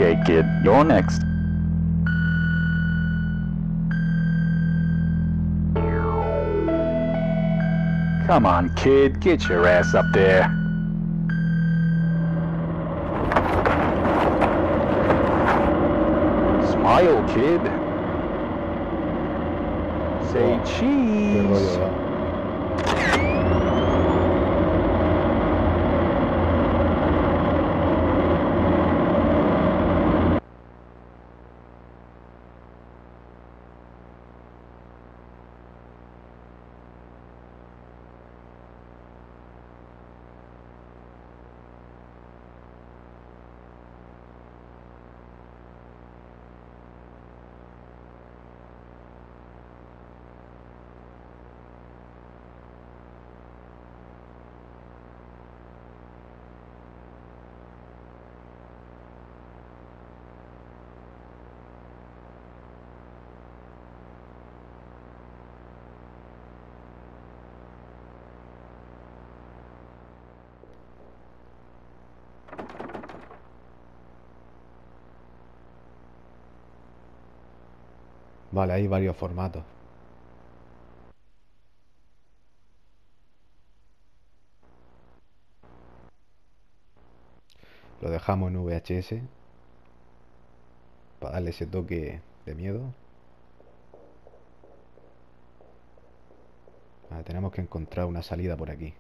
Okay, kid, you're next. Come on, kid, get your ass up there. Smile, kid. Say Qué cheese. rollo da. Vale, hay varios formatos. Lo dejamos en VHS para darle ese toque de miedo. Vale, tenemos que encontrar una salida por aquí.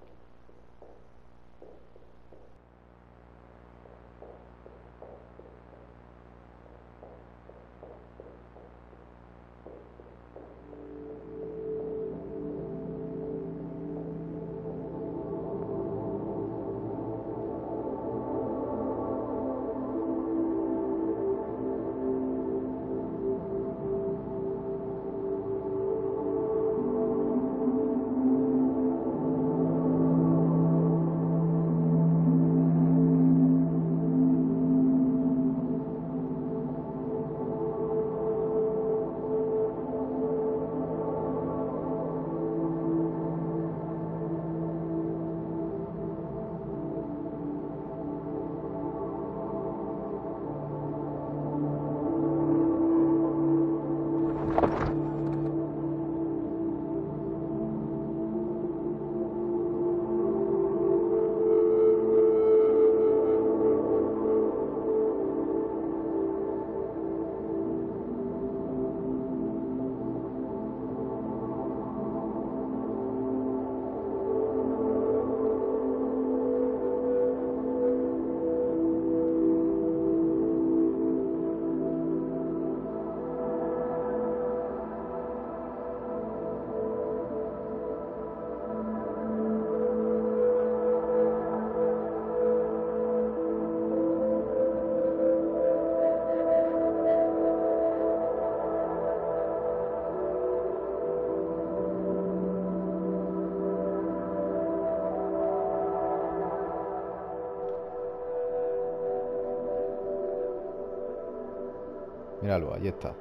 Míralo, ahí está.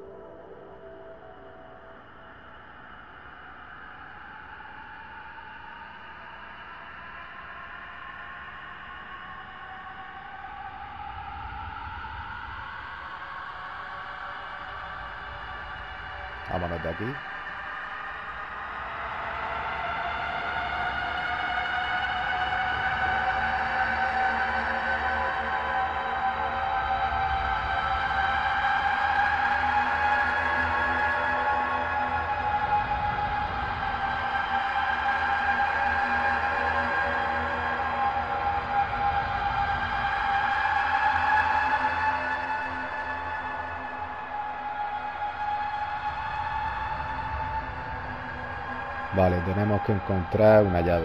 Vámonos de aquí. Vale, tenemos que encontrar una llave.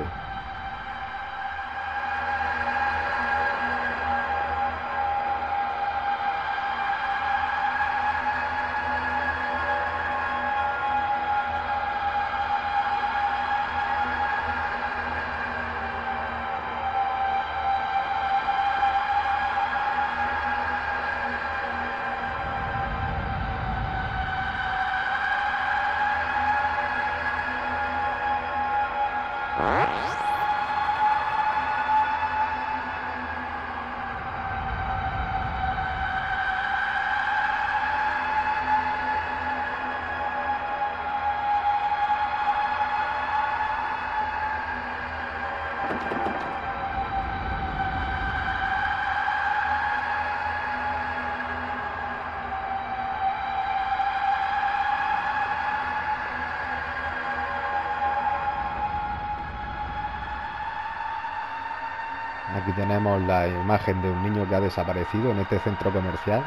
Aquí tenemos la imagen de un niño que ha desaparecido en este centro comercial.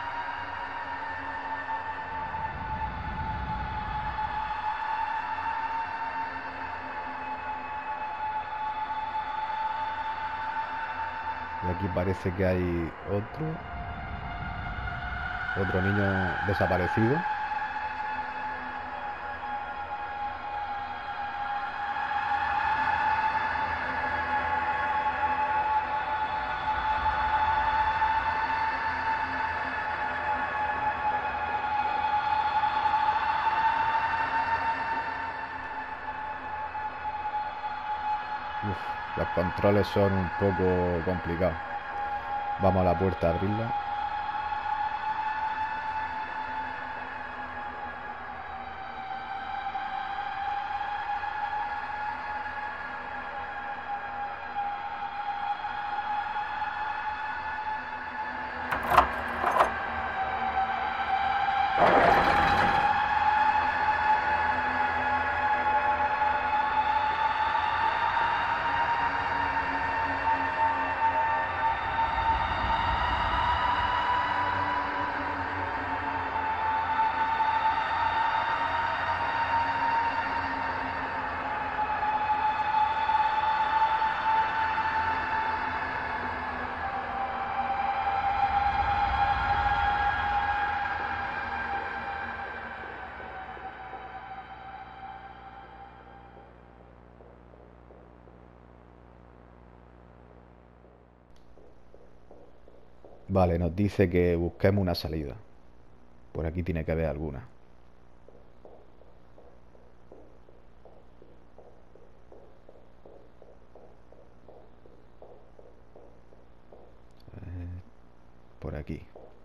Y aquí parece que hay otro niño desaparecido. Uf, los controles son un poco complicados. Vamos a la puerta a abrirla. Vale, nos dice que busquemos una salida. Por aquí tiene que haber alguna. Por aquí.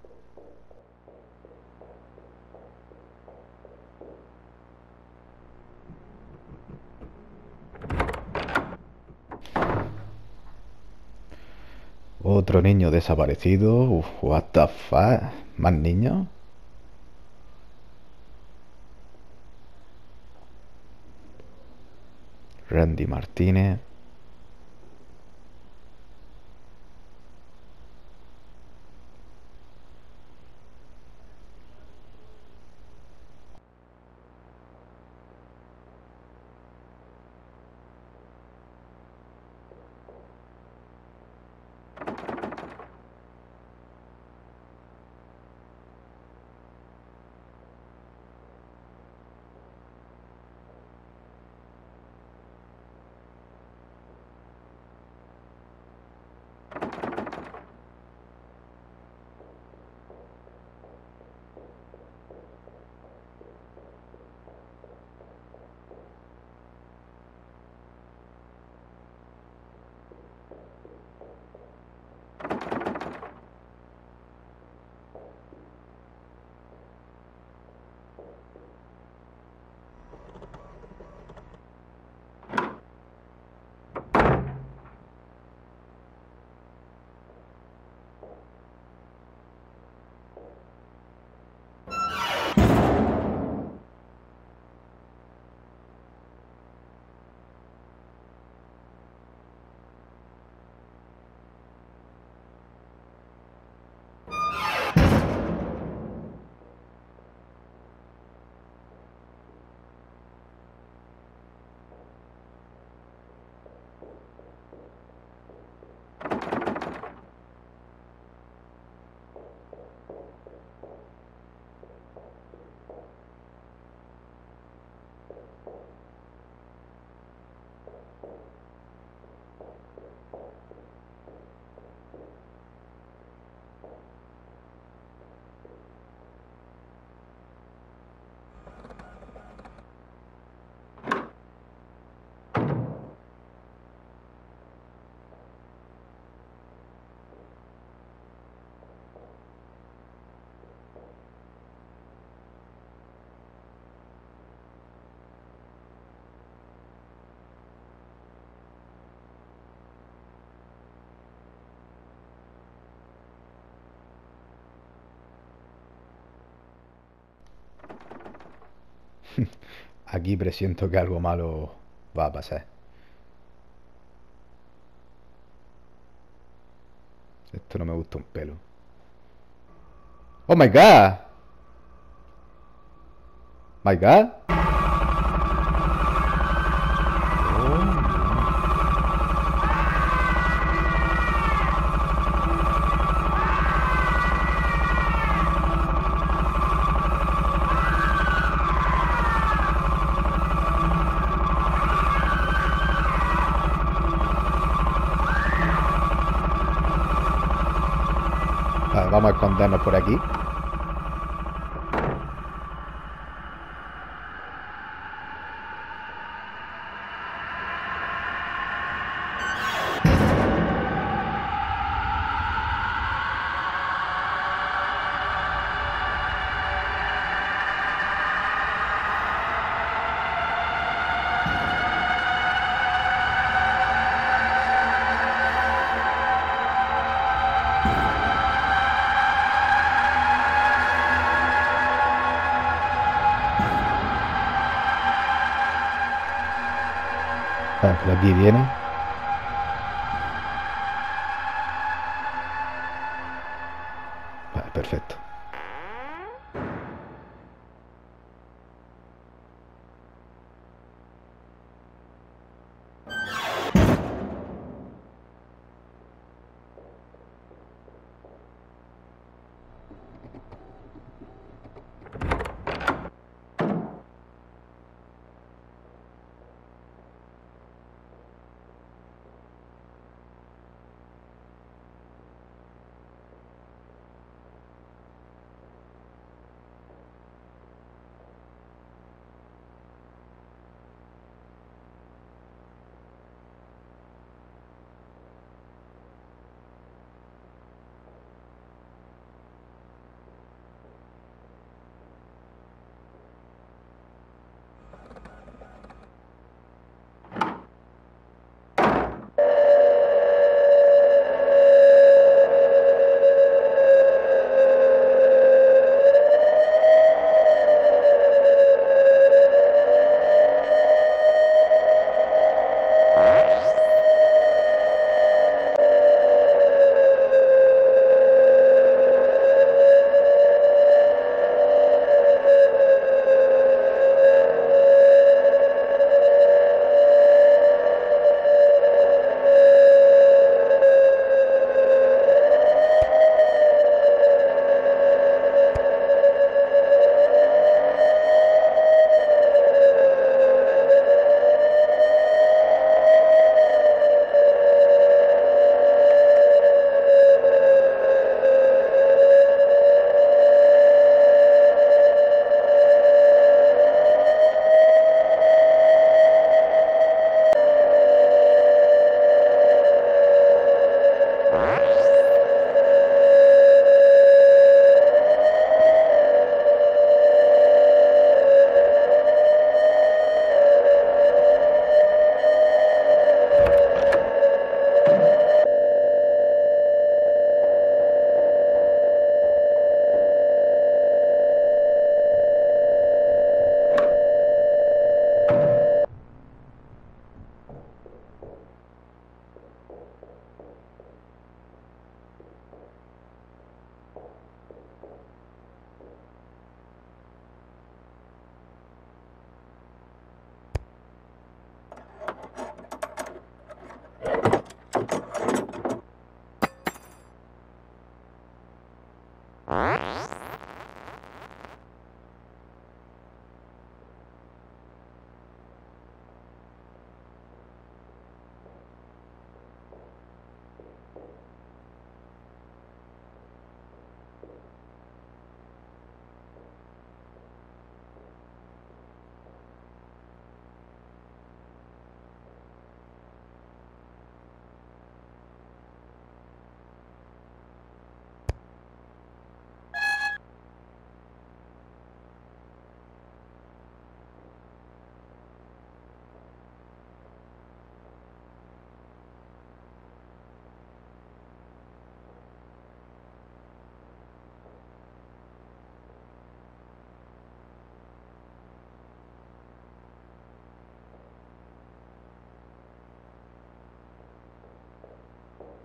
Otro niño desaparecido. Uf, what the fuck. ¿Más niños? Randy Martínez. Aquí presiento que algo malo va a pasar. Esto no me gusta un pelo. ¡Oh, my God! ¡My God! Vale, vamos a escondernos por aquí. Vale, por aquí viene. Vale, perfecto.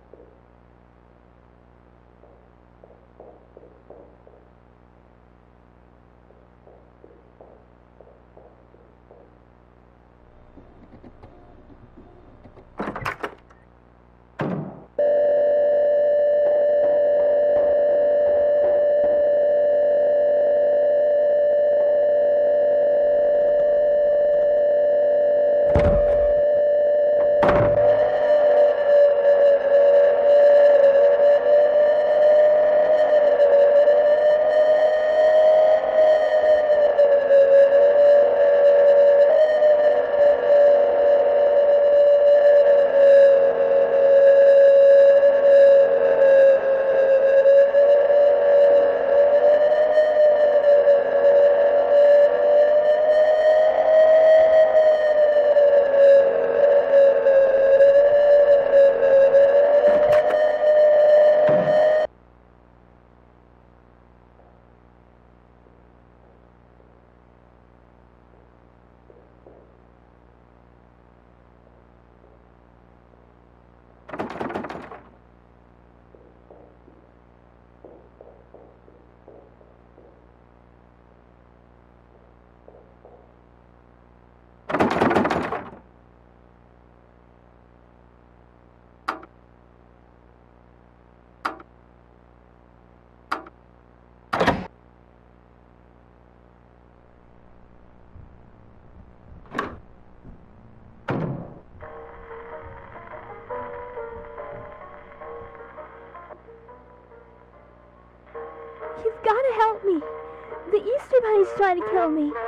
You've got to help me. The Easter Bunny's trying to kill me.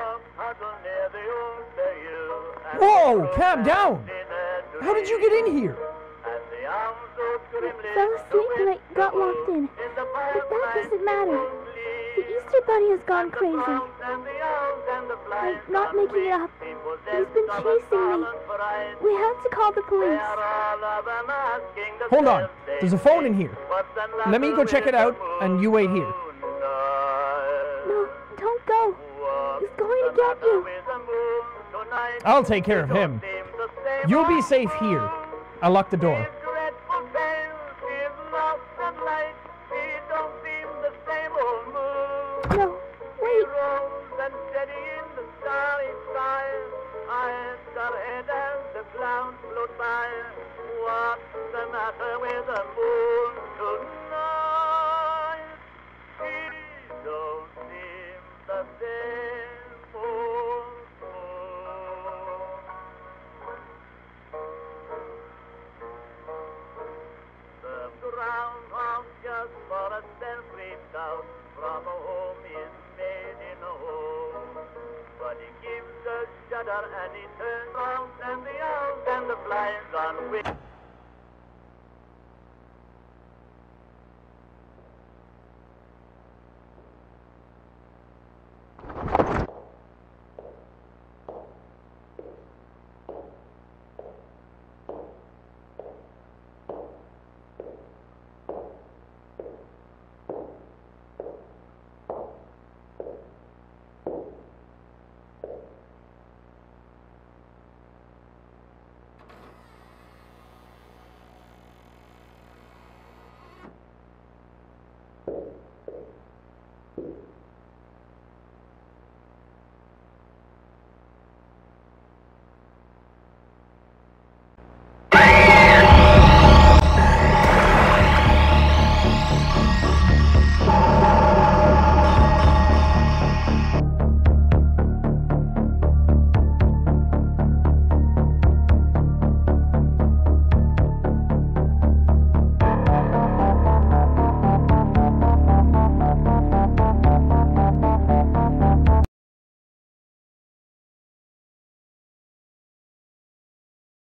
Whoa, calm down. How did you get in here? I fell asleep and I got locked in. But that doesn't matter. The Easter Bunny has gone crazy. I'm not making it up. He's been chasing me. We have to call the police. Hold on. There's a phone in here. Let me go check it out, and you wait here. No, don't go. He's going to get you. I'll take care of him. You'll be safe here. I'll lock the door. No, wait. What's the matter with the moon tonight? She don't seem the same old moon. The groundhog just for a cent creeped out from a home he's made in a hole. But he gives a shudder and he turns round and the owls and the blinds on wing.